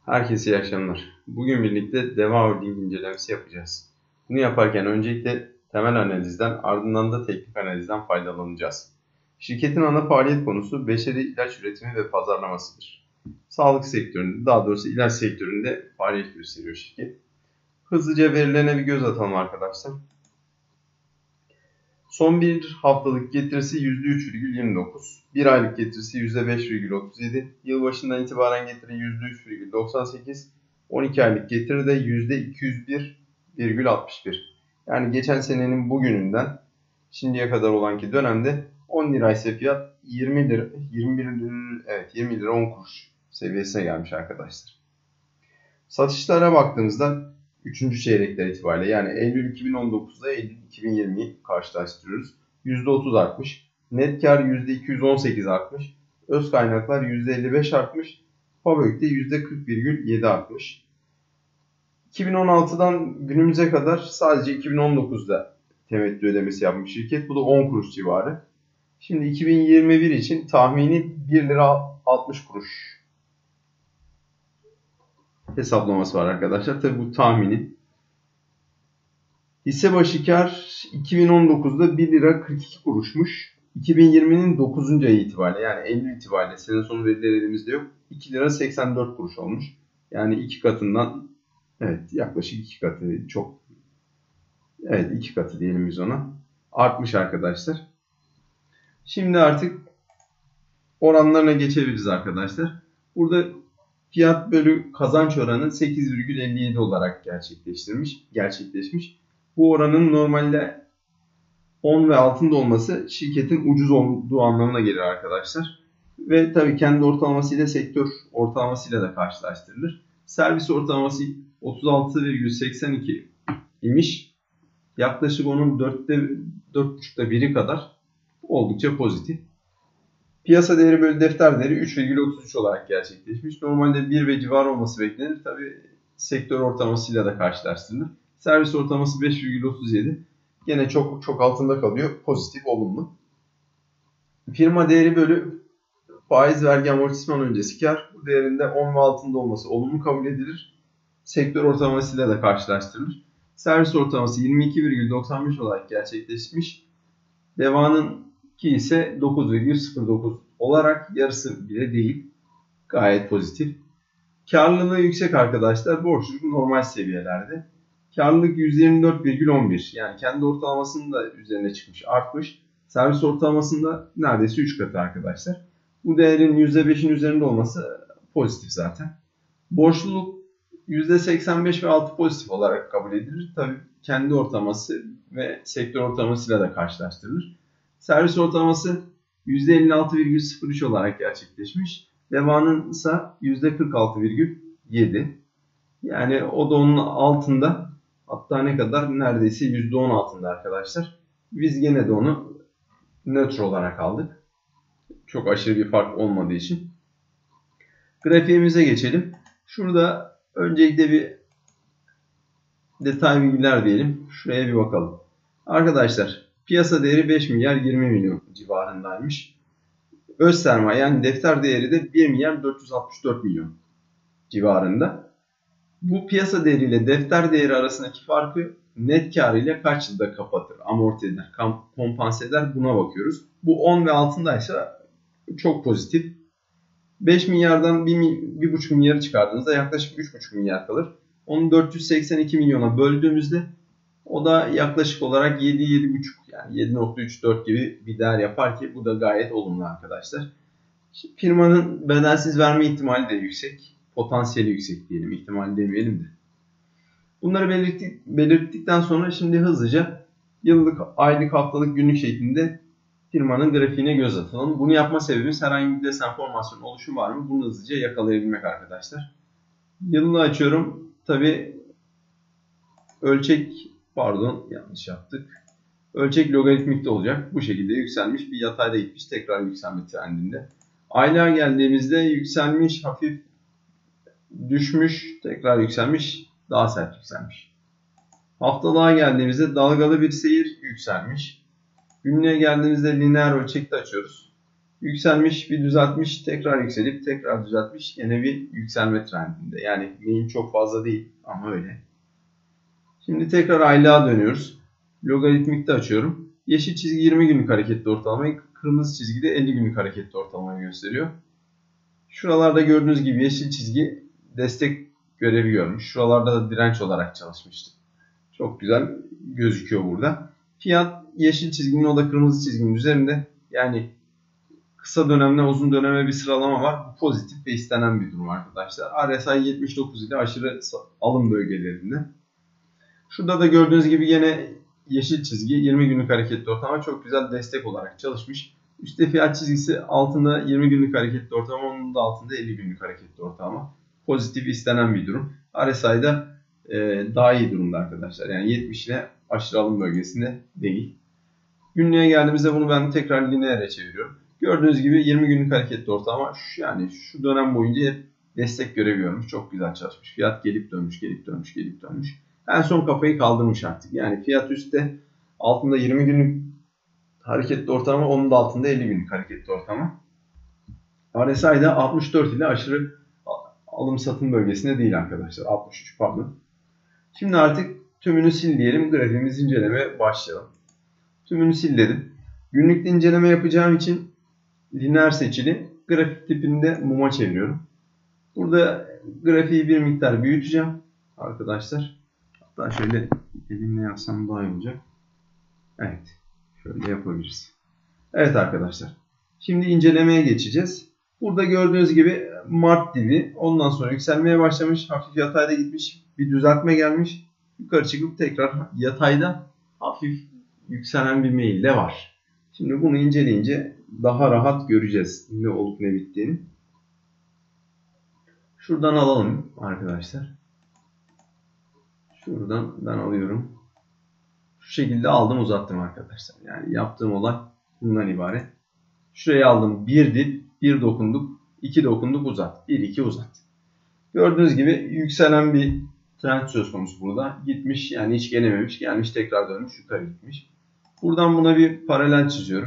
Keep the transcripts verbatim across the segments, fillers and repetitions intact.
Herkese iyi akşamlar. Bugün birlikte Deva Holding incelemesi yapacağız. Bunu yaparken öncelikle temel analizden ardından da teknik analizden faydalanacağız. Şirketin ana faaliyet konusu beşeri ilaç üretimi ve pazarlamasıdır. Sağlık sektöründe, daha doğrusu ilaç sektöründe faaliyet gösteriyor şirket. Hızlıca verilerine bir göz atalım arkadaşlar. Son bir haftalık getirisi yüzde üç virgül yirmi dokuz, bir aylık getirisi yüzde beş virgül otuz yedi, yılbaşından itibaren getiri yüzde üç virgül doksan sekiz, on iki aylık getiri de yüzde iki yüz bir virgül altmış bir. Yani geçen senenin bugününden şimdiye kadar olanki dönemde on lira ise fiyat yirmi lira, yirmi bir lira, evet yirmi lira on kuruş seviyesine gelmiş arkadaşlar. Satışlara baktığımızda üçüncü çeyrekler itibariyle yani Eylül iki bin on dokuz ile Eylül iki bin yirmiyi karşılaştırıyoruz. yüzde otuz artmış. Net kar yüzde iki yüz on sekiz artmış. Öz kaynaklar yüzde elli beş artmış. FAVÖK'te yüzde kırk virgül yedi artmış. iki bin on altıdan günümüze kadar sadece iki bin on dokuzda temettü ödemesi yapmış şirket. Bu da on kuruş civarı. Şimdi iki bin yirmi bir için tahmini bir lira altmış kuruş hesaplaması var arkadaşlar. Tabi bu tahmini. Hisse başı kar iki bin on dokuzda bir lira kırk iki kuruşmuş. iki bin yirminin dokuzuncu ayı itibariyle yani Eylül itibariyle sene sonu verileri elimizde yok. iki lira seksen dört kuruş olmuş. Yani iki katından evet yaklaşık iki katı çok evet iki katı diyelim biz ona. Artmış arkadaşlar. Şimdi artık oranlarına geçebiliriz arkadaşlar. Burada fiyat bölü kazanç oranı sekiz virgül elli yedi olarak gerçekleştirmiş, gerçekleşmiş. Bu oranın normalde on ve altında olması şirketin ucuz olduğu anlamına gelir arkadaşlar. Ve tabii kendi ortalaması ile sektör ortalamasıyla da karşılaştırılır. Servis ortalaması otuz altı virgül seksen iki imiş. Yaklaşık onun dörtte dört buçukta biri kadar oldukça pozitif. Piyasa değeri bölü defter değeri üç virgül otuz üç olarak gerçekleşmiş. Normalde bir ve civarı olması beklenir. Tabii sektör ortalamasıyla da karşılaştırılır. Servis ortalaması beş virgül otuz yedi. Gene çok çok altında kalıyor. Pozitif, olumlu. Firma değeri bölü faiz vergi amortisman öncesi kar. Bu değerinde on ve altında olması olumlu kabul edilir. Sektör ortalamasıyla da karşılaştırılır. Servis ortalaması yirmi iki virgül doksan beş olarak gerçekleşmiş. Deva'nın ki ise dokuz virgül sıfır dokuz olarak yarısı bile değil. Gayet pozitif. Karlılığı yüksek arkadaşlar. Borçluluk normal seviyelerde. Karlılık yüzde yirmi dört virgül on bir. Yani kendi ortalamasının da üzerine çıkmış, artmış. Servis ortalamasında neredeyse üç katı arkadaşlar. Bu değerin yüzde beşin üzerinde olması pozitif zaten. Borçluluk yüzde seksen beş ve altı pozitif olarak kabul edilir. Tabii kendi ortalaması ve sektör ortalamasıyla da karşılaştırılır. Servis ortalaması yüzde elli altı virgül sıfır üç olarak gerçekleşmiş. Deva'nın ise yüzde kırk altı virgül yedi. Yani o da onun altında, hatta ne kadar neredeyse yüzde on altında arkadaşlar. Biz gene de onu nötr olarak aldık. Çok aşırı bir fark olmadığı için. Grafiğimize geçelim. Şurada öncelikle bir detay bilgiler diyelim. Şuraya bir bakalım. Arkadaşlar piyasa değeri beş milyar yirmi milyon civarındaymış. Öz sermaye yani defter değeri de bir milyar dört yüz altmış dört milyon civarında. Bu piyasa değeri ile defter değeri arasındaki farkı net kar ile kaç yılda kapatır, amorti eder, kompanse eder, buna bakıyoruz. Bu on ve altındaysa çok pozitif. beş milyardan bir buçuk milyarı çıkardığınızda yaklaşık üç buçuk milyar kalır. Onu dört yüz seksen iki milyona böldüğümüzde o da yaklaşık olarak yedi yedi buçuk yani yedi nokta üç dört gibi bir değer yapar ki bu da gayet olumlu arkadaşlar. Şimdi firmanın bedelsiz verme ihtimali de yüksek. Potansiyeli yüksek diyelim. İhtimali demeyelim de. Bunları belirttik, belirttikten sonra şimdi hızlıca yıllık, aylık, haftalık, günlük şeklinde firmanın grafiğine göz atalım. Bunu yapma sebebimiz herhangi bir desenformasyon oluşum var mı? Bunu hızlıca yakalayabilmek arkadaşlar. Yılını açıyorum. Tabi ölçek pardon yanlış yaptık. Ölçek logaritmikte olacak. Bu şekilde yükselmiş bir yatayda gitmiş. Tekrar yükselme trendinde. Aylığa geldiğimizde yükselmiş, hafif düşmüş, tekrar yükselmiş, daha sert yükselmiş. Haftalığa geldiğimizde dalgalı bir seyir, yükselmiş. Günlüğe geldiğimizde lineer ölçekte açıyoruz. Yükselmiş, bir düzeltmiş, tekrar yükselip tekrar düzeltmiş. Yine bir yükselme trendinde. Yani main çok fazla değil ama öyle. Şimdi tekrar aylığa dönüyoruz. Logaritmikte açıyorum. Yeşil çizgi yirmi günlük hareketli ortalamayı, kırmızı çizgi de elli günlük hareketli ortalamayı gösteriyor. Şuralarda gördüğünüz gibi yeşil çizgi destek görevi görmüş. Şuralarda da direnç olarak çalışmıştı. Çok güzel gözüküyor burada. Fiyat yeşil çizginin, o da kırmızı çizginin üzerinde. Yani kısa dönemle uzun döneme bir sıralama var. Bu pozitif ve istenen bir durum arkadaşlar. R S I yetmiş dokuz ile aşırı alım bölgelerinde. Şurada da gördüğünüz gibi yine yeşil çizgi yirmi günlük hareketli ortalama çok güzel destek olarak çalışmış. Üstte fiyat çizgisi, altında yirmi günlük hareketli ortalama, onun da altında elli günlük hareketli ortalama. Pozitif istenen bir durum. R S I'da e, daha iyi durumda arkadaşlar. Yani yetmiş ile aşırı alım bölgesinde değil. Günlüğe geldiğimizde bunu ben tekrar lineere çeviriyorum. Gördüğünüz gibi yirmi günlük hareketli ortalama şu, yani şu dönem boyunca hep destek görevi görmüş. Çok güzel çalışmış. Fiyat gelip dönmüş, gelip dönmüş, gelip dönmüş. En son kafayı kaldırmış artık. Yani fiyat üstte, altında yirmi günlük hareketli ortalama, onun da altında elli günlük hareketli ortalama. R S I'da altmış dört ile aşırı alım satım bölgesinde değil arkadaşlar. altmış üç pardon. Şimdi artık tümünü sil diyelim. Grafiğimizi incelemeye başlayalım. Tümünü sil dedim. Günlükte inceleme yapacağım için lineer seçili grafik tipinde muma çeviriyorum. Burada grafiği bir miktar büyüteceğim arkadaşlar. Hatta şöyle elimle yapsam daha iyi olacak. Evet. Şöyle yapabiliriz. Evet arkadaşlar. Şimdi incelemeye geçeceğiz. Burada gördüğünüz gibi Mart dibi ondan sonra yükselmeye başlamış. Hafif yatayda gitmiş. Bir düzeltme gelmiş. Yukarı çıkıp tekrar yatayda hafif yükselen bir meyil de var. Şimdi bunu inceleyince daha rahat göreceğiz ne olup ne bittiğini. Şuradan alalım arkadaşlar. Şuradan ben alıyorum. Şu şekilde aldım, uzattım arkadaşlar. Yani yaptığım olay bundan ibaret. Şuraya aldım, bir dip, bir dokunduk, iki dokunduk, uzat. bir iki uzat. Gördüğünüz gibi yükselen bir trend söz konusu burada. Gitmiş, yani hiç gelememiş. Gelmiş, tekrar dönmüş, yukarı gitmiş. Buradan buna bir paralel çiziyorum.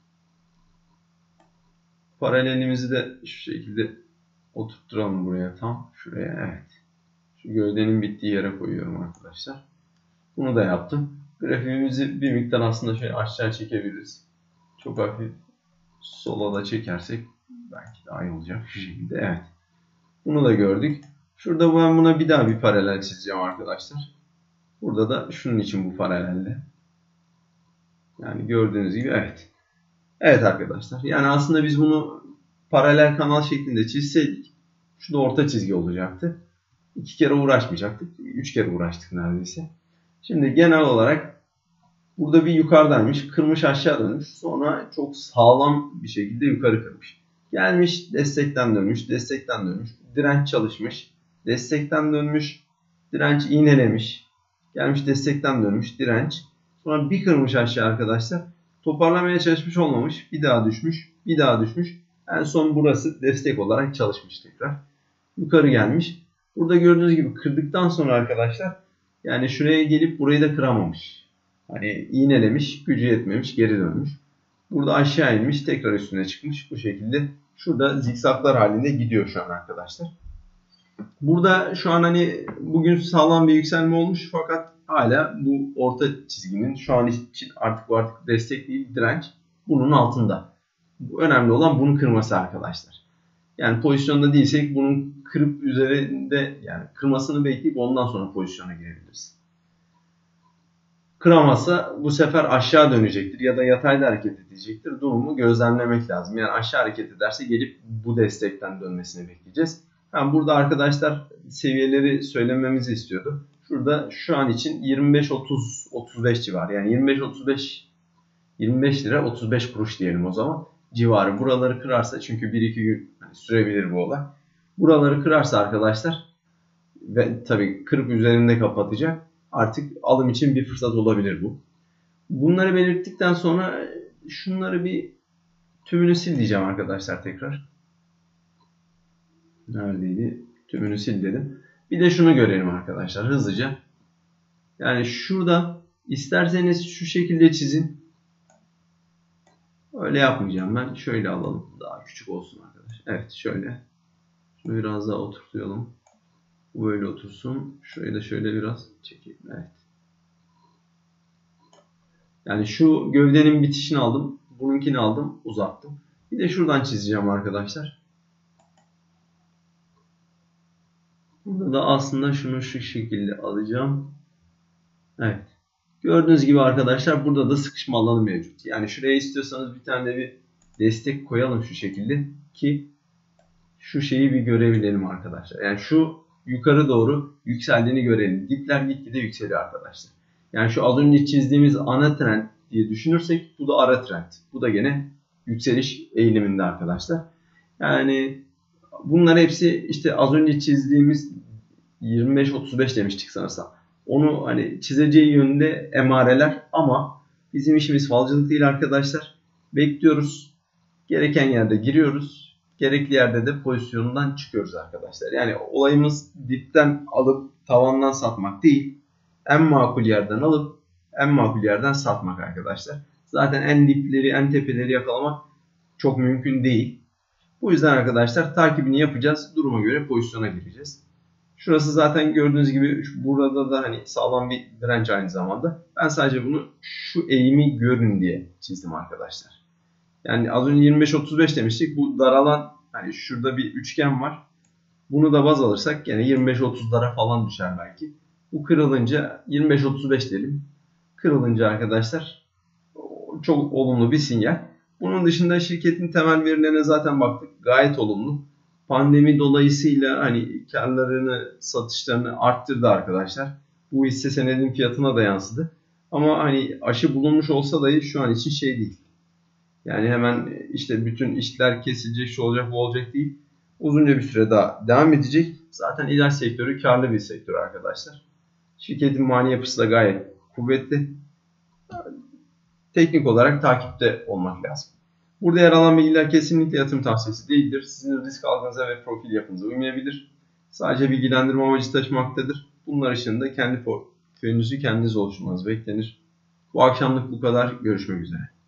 Paralelimizi de şu şekilde oturtturalım buraya tam. Şuraya, evet. Şu gövdenin bittiği yere koyuyorum arkadaşlar. Bunu da yaptım. Grafiğimizi bir miktar aslında şöyle aşağı çekebiliriz. Çok hafif sola da çekersek belki daha iyi olacak şu şekilde. Evet. Bunu da gördük. Şurada ben buna bir daha bir paralel çizeceğim arkadaşlar. Burada da şunun için bu paralelde. Yani gördüğünüz gibi, evet. Evet arkadaşlar. Yani aslında biz bunu paralel kanal şeklinde çizseydik şu da orta çizgi olacaktı. İki kere uğraşmayacaktık. Üç kere uğraştık neredeyse. Şimdi genel olarak burada bir yukarıdaymış. Kırmış, aşağı dönmüş. Sonra çok sağlam bir şekilde yukarı kırmış. Gelmiş, destekten dönmüş. Destekten dönmüş. Direnç çalışmış. Destekten dönmüş. Direnç iğnelemiş. Gelmiş, destekten dönmüş. Direnç. Sonra bir kırmış aşağı arkadaşlar. Toparlamaya çalışmış, olmamış. Bir daha düşmüş. Bir daha düşmüş. En son burası destek olarak çalışmış tekrar. Yukarı gelmiş. Burada gördüğünüz gibi kırdıktan sonra arkadaşlar, yani şuraya gelip burayı da kıramamış. Hani iğnelemiş, gücü yetmemiş, geri dönmüş. Burada aşağı inmiş, tekrar üstüne çıkmış. Bu şekilde şurada zikzaklar halinde gidiyor şu an arkadaşlar. Burada şu an hani bugün sağlam bir yükselme olmuş fakat hala bu orta çizginin şu an için artık bu artık destek değil, direnç bunun altında. Önemli olan bunu kırması arkadaşlar. Yani pozisyonda değilsek bunun kırıp üzerinde, yani kırmasını bekleyip ondan sonra pozisyona girebiliriz. Kıramazsa bu sefer aşağı dönecektir ya da yatayda hareket edecektir. Durumu gözlemlemek lazım. Yani aşağı hareket ederse gelip bu destekten dönmesini bekleyeceğiz. Yani burada arkadaşlar seviyeleri söylememizi istiyordu. Şurada şu an için yirmi beş otuz otuz beş civarı. Yani yirmi beş otuz beş yirmi beş lira otuz beş kuruş diyelim o zaman. Civarı. Buraları kırarsa, çünkü bir iki gün sürebilir bu olay. Buraları kırarsa arkadaşlar ve tabii kırıp üzerinde kapatacak. Artık alım için bir fırsat olabilir bu. Bunları belirttikten sonra şunları bir tümünü sil diyeceğim arkadaşlar tekrar. Neredeydi? Tümünü sil dedim. Bir de şunu görelim arkadaşlar hızlıca. Yani şurada isterseniz şu şekilde çizin. Öyle yapmayacağım ben. Şöyle alalım. Daha küçük olsun arkadaşlar. Evet şöyle. Şunu biraz daha oturtuyalım. Bu böyle otursun. Şurayı da şöyle biraz çekeyim. Evet. Yani şu gövdenin bitişini aldım. Bununkini aldım. Uzattım. Bir de şuradan çizeceğim arkadaşlar. Burada da aslında şunu şu şekilde alacağım. Evet. Gördüğünüz gibi arkadaşlar burada da sıkışma alanı mevcut. Yani şuraya istiyorsanız bir tane bir destek koyalım şu şekilde ki şu şeyi bir görebilelim arkadaşlar. Yani şu yukarı doğru yükseldiğini görelim. Dipler gitgide yükseliyor arkadaşlar. Yani şu az önce çizdiğimiz ana trend diye düşünürsek bu da ara trend. Bu da gene yükseliş eğiliminde arkadaşlar. Yani bunlar hepsi işte az önce çizdiğimiz yirmi beş otuz beş demiştik sanırsam. Onu hani çizeceği yönünde emareler ama bizim işimiz falcılık değil arkadaşlar. Bekliyoruz. Gereken yerde giriyoruz. Gerekli yerde de pozisyonundan çıkıyoruz arkadaşlar. Yani olayımız dipten alıp tavandan satmak değil. En makul yerden alıp en makul yerden satmak arkadaşlar. Zaten en dipleri, en tepeleri yakalamak çok mümkün değil. Bu yüzden arkadaşlar takibini yapacağız. Duruma göre pozisyona gireceğiz. Şurası zaten gördüğünüz gibi burada da hani sağlam bir direnç aynı zamanda. Ben sadece bunu şu eğimi görün diye çizdim arkadaşlar. Yani az önce yirmi beş otuz beş demiştik. Bu daralan hani şurada bir üçgen var. Bunu da baz alırsak yani yirmi beş otuzlara falan düşer belki. Bu kırılınca yirmi beş otuz beş diyelim. Kırılınca arkadaşlar çok olumlu bir sinyal. Bunun dışında şirketin temel verilerine zaten baktık. Gayet olumlu. Pandemi dolayısıyla hani karlarını, satışlarını arttırdı arkadaşlar. Bu hisse senedinin fiyatına da yansıdı. Ama hani aşı bulunmuş olsa dahi şu an için şey değil. Yani hemen işte bütün işler kesilecek, şu olacak, bu olacak değil. Uzunca bir süre daha devam edecek. Zaten ilaç sektörü karlı bir sektör arkadaşlar. Şirketin mali yapısı da gayet kuvvetli. Teknik olarak takipte olmak lazım. Burada yer alan bilgiler kesinlikle yatırım tavsiyesi değildir. Sizin risk algınıza ve profil yapınıza uymayabilir. Sadece bilgilendirme amacı taşımaktadır. Bunlar ışığında kendi portföyünüzü kendiniz oluşturmanız beklenir. Bu akşamlık bu kadar. Görüşmek üzere.